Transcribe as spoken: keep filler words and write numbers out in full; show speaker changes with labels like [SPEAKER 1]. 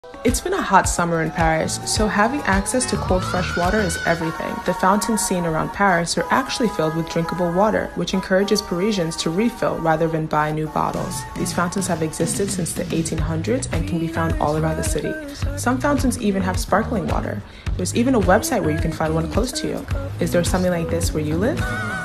[SPEAKER 1] It's been a hot summer in Paris, so having access to cold fresh water is everything. The fountains seen around Paris are actually filled with drinkable water, which encourages Parisians to refill rather than buy new bottles. These fountains have existed since the eighteen hundreds and can be found all around the city. Some fountains even have sparkling water. There's even a website where you can find one close to you. Is there something like this where you live?